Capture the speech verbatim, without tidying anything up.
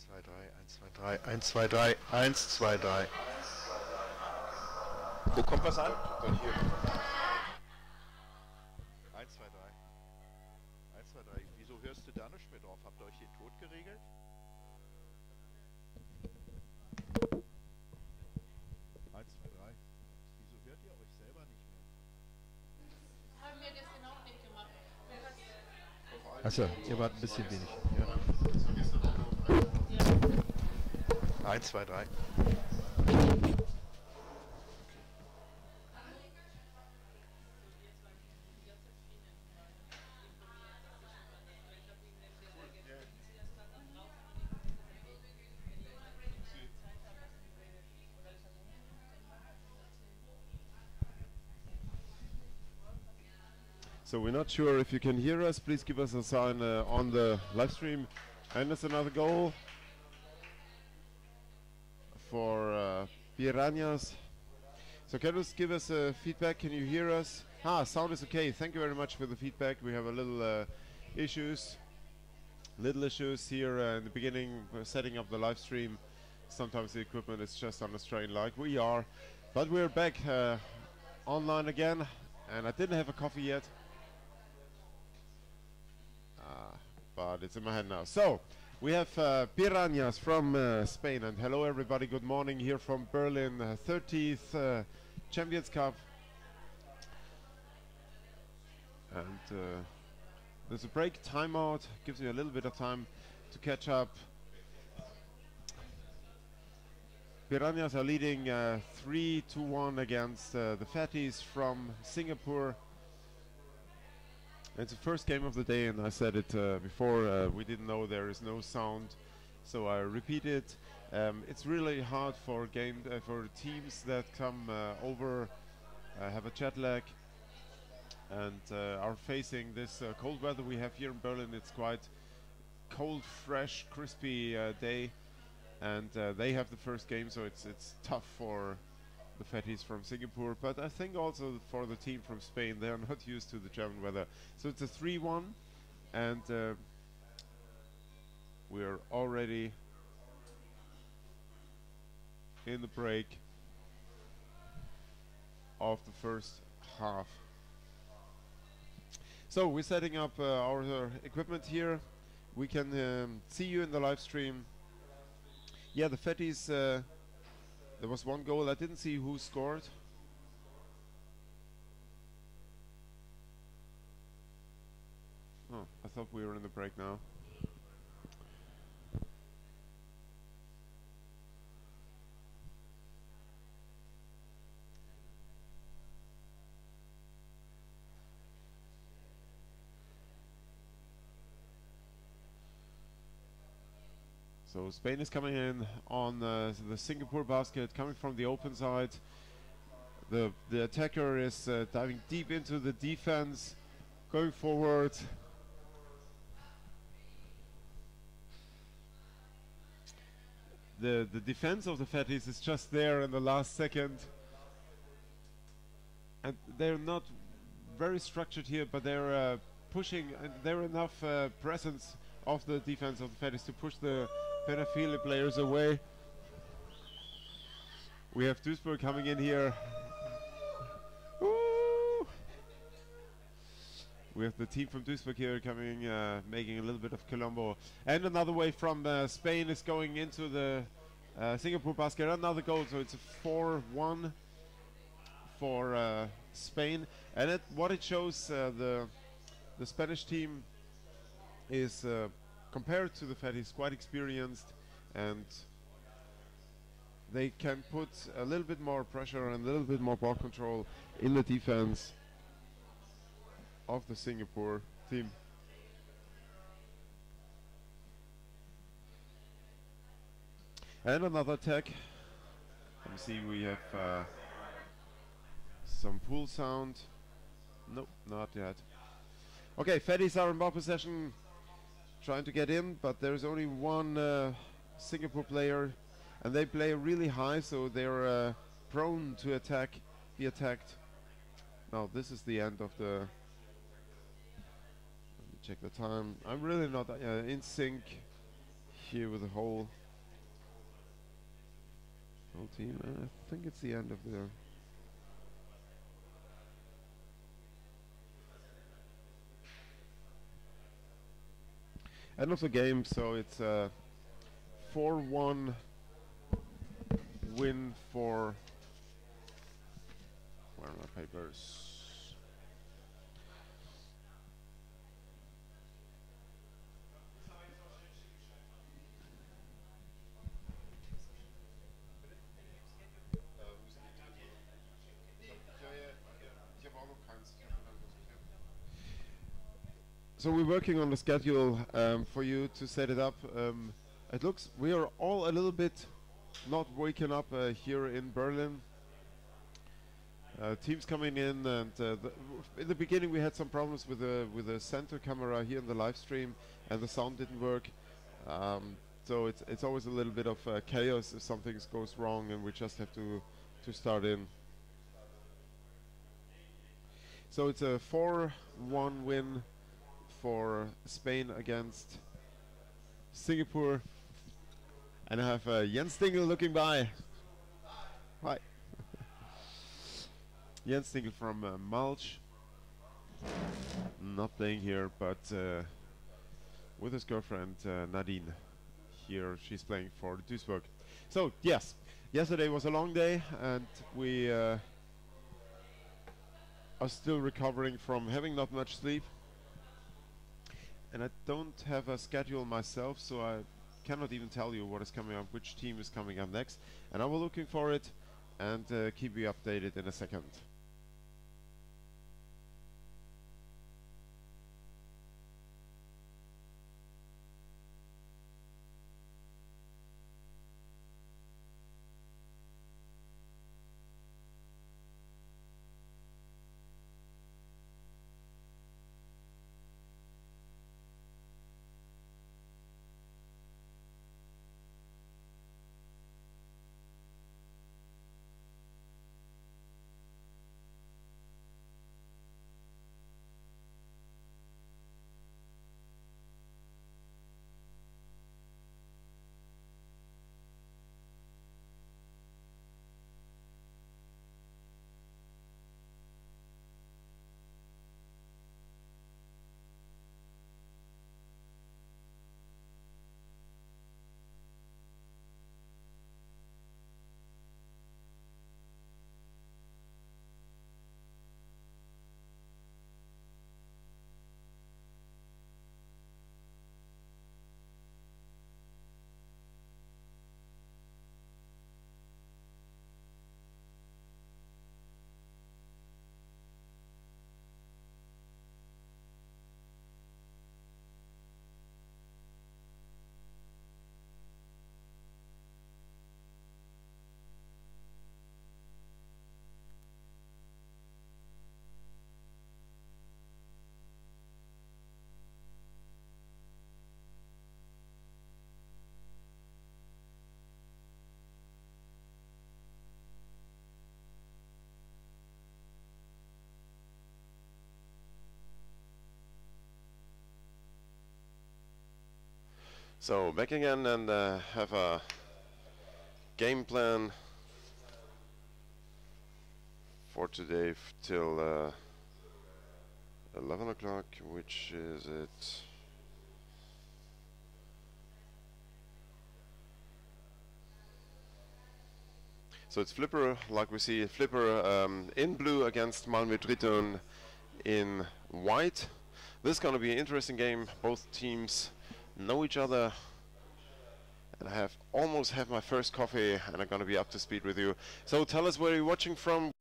zwei, drei, eins, zwei, drei, eins, zwei, drei, eins, zwei, drei. Wo kommt was an? Dann hier. eins, zwei, drei. eins, zwei, drei. Wieso hörst du da nicht mehr drauf? Habt ihr euch den Tod geregelt? eins, zwei, drei. Wieso hört ihr euch selber nicht mehr? Haben wir gestern auch nicht gemacht. Achso, ihr wart ein bisschen wenig. Ja. eins, zwei, drei. So we're not sure if you can hear us. Please give us a sign uh, on the live stream. And it's another goal for uh, Piranhas. So can you just give us uh, feedback? Can you hear us? Ah, sound is okay. Thank you very much for the feedback. We have a little uh, issues, little issues here uh, in the beginning. We're setting up the live stream. Sometimes the equipment is just on a strain like we are, but we're back uh, online again. And I didn't have a coffee yet. Uh, but it's in my hand now. So we have uh, Piranhas from uh, Spain, and hello everybody, good morning here from Berlin, uh, thirtieth uh, Champions Cup. And uh, there's a break, timeout, gives me a little bit of time to catch up. Piranhas are leading uh, three to one against uh, the Fatties from Singapore. It's the first game of the day, and I said it uh, before, uh, we didn't know there is no sound, so I repeat it. Um, it's really hard for game uh, for teams that come uh, over, uh, have a jet lag, and uh, are facing this uh, cold weather we have here in Berlin. It's quite cold, fresh, crispy uh, day, and uh, they have the first game, so it's it's tough for the Fatties from Singapore, but I think also for the team from Spain, they are not used to the German weather. So it's a three one, and uh, we're already in the break of the first half. So we're setting up uh, our uh, equipment here. We can um, see you in the live stream. Yeah, the Fatties, uh, there was one goal. I didn't see who scored. Oh, I thought we were in the break now. So Spain is coming in on uh, the Singapore basket, coming from the open side. The the attacker is uh, diving deep into the defense, going forward. The the defense of the Fatties is just there in the last second, and they're not very structured here, but they're uh, pushing, and they're enough uh, presence of the defense of the Fatties to push the Penafiel players away. We have Duisburg coming in here. Woo! We have the team from Duisburg here coming, uh, making a little bit of Colombo. And another way from uh, Spain is going into the uh, Singapore basket. Another goal, so it's a four one for uh, Spain. And it, what it shows, uh, the the Spanish team is uh, compared to the Fatties quite experienced, and they can put a little bit more pressure and a little bit more ball control in the defense of the Singapore team. And another attack. Let me see, we have uh, some pool sound. Nope, not yet. Okay, Fatties are in ball possession, trying to get in, but there's only one uh, Singapore player, and they play really high, so they're uh, prone to attack, be attacked. Now this is the end of the. Let me check the time. I'm really not uh, in sync here with the whole Whole team. Uh, I think it's the end of the. End of the game, so it's a four one win for. Where are my papers? So we're working on the schedule um, for you to set it up. Um, it looks we are all a little bit not waking up uh, here in Berlin. Uh, teams coming in, and uh, the in the beginning we had some problems with the with the center camera here in the live stream, and the sound didn't work. Um, so it's it's always a little bit of uh, chaos if something goes wrong, and we just have to to start in. So it's a four one win for Spain against Singapore, and I have uh, Jens Dingle looking by. Hi. Jens Dingle from uh, Mulch, not playing here, but uh, with his girlfriend uh, Nadine here. She's playing for Duisburg. So yes, yesterday was a long day, and we uh, are still recovering from having not much sleep. And I don't have a schedule myself, so I cannot even tell you what is coming up, which team is coming up next. And I will looking for it and uh, keep you updated in a second. So back again and uh, have a game plan for today f till uh, eleven o'clock, which is it? So it's Flipper, like we see Flipper um, in blue against Malmö Triton in white. This is going to be an interesting game. Both teams know each other, and I have almost had my first coffee, and I'm going to be up to speed with you. So tell us where you're watching from.